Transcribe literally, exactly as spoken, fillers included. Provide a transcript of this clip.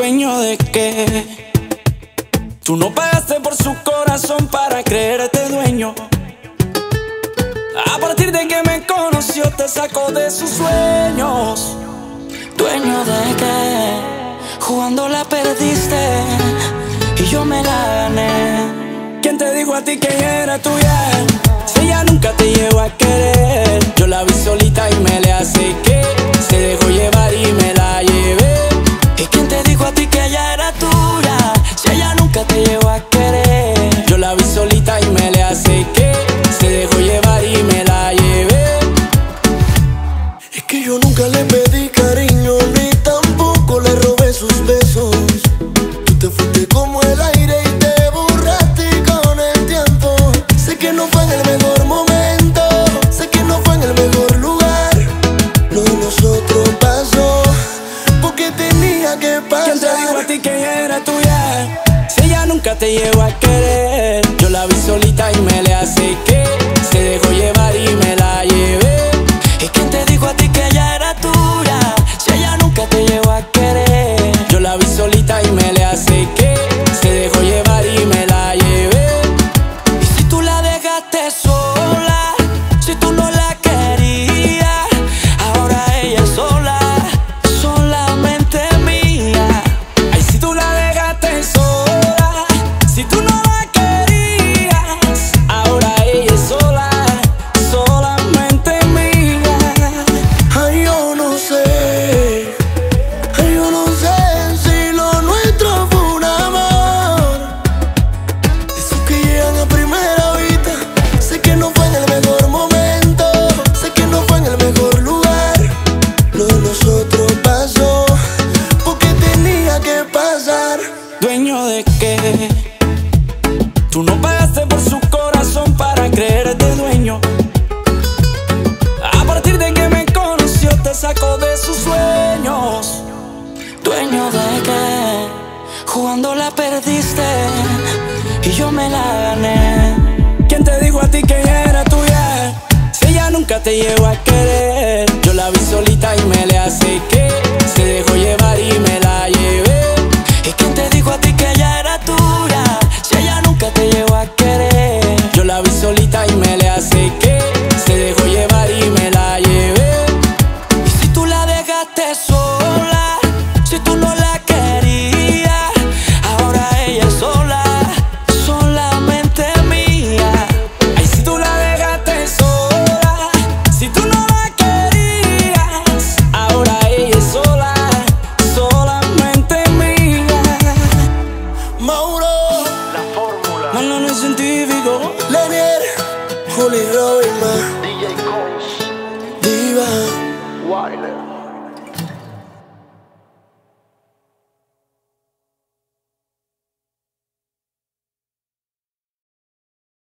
¿Dueño de qué? Tú no pagaste por su corazón para creerte dueño. A partir de que me conoció te sacó de sus sueños. ¿Dueño de qué? Jugando la perdiste y yo me la gané. ¿Quién te dijo a ti que ella era tuya? Si ella nunca te llegó a querer. Yo la vi solita y me le acerqué. Se dejó llevar y me la llevé. ¿Y quién te dijo a ti que ella era tuya? Si ella nunca te llegó a querer. Yo la vi solita y me le acerqué. Se dejó llevar y me la llevé. Es que yo nunca le pedí cariño, ni tampoco le robé sus besos. Tú te fuiste como el aire y te borraste con el tiempo. Sé que no fue en el mejor momento, sé que no fue en el mejor lugar. Lo de nosotros pasó porque tenía que pasar. ¿Quién te dijo a ti que ella era tuya? Si ella nunca te llegó a querer. Yo la vi solita y me le acerqué. Se dejó llevar y me la llevé. ¿Y quién te dijo a ti que ella era tuya? Si ella nunca te llegó a querer. Yo la vi solita y me le acerqué. Se dejó llevar y me la llevé. Y si tú la dejaste sola, si tú no la querías, ahora ella es sola, solamente mía. Ay, si tú la dejaste sola, si tú no la querías, ahora ella es sola, solamente mía. Ay, yo no sé, ay, yo no sé si lo nuestro fue un amor. Esos que llegan a primera vista. Sé que no fue en el mejor momento, sé que no fue en el mejor lugar. Lo de nosotros pasó porque tenía que pasar. ¿Dueño de qué? Tú no pagaste por su corazón para creerte dueño. A partir de que me conoció te sacó de sus sueños. ¿Dueño de qué? Jugando la perdiste y yo me la gané. ¿Quién te dijo a ti que ella era tuya? Si ella nunca te llegó a querer. Yo la vi solita y me le acerqué. Se dejó llevar y me la llevé. ¿Y quién te dijo a ti que ella era tuya? Si ella nunca te llegó a querer. Yo la vi solita y me le acerqué. Se dejó llevar y me la llevé. Y si tú la dejaste sola, si tú no la querías, ahora ella es sola, solamente mía. Ay, si tú la dejaste sola, si tú no la querías, ahora ella es sola, solamente mía. Mauro, La fórmula, Malo no es científico. Lenier, Julio, Roby, D J Coles, Divan. Wilder.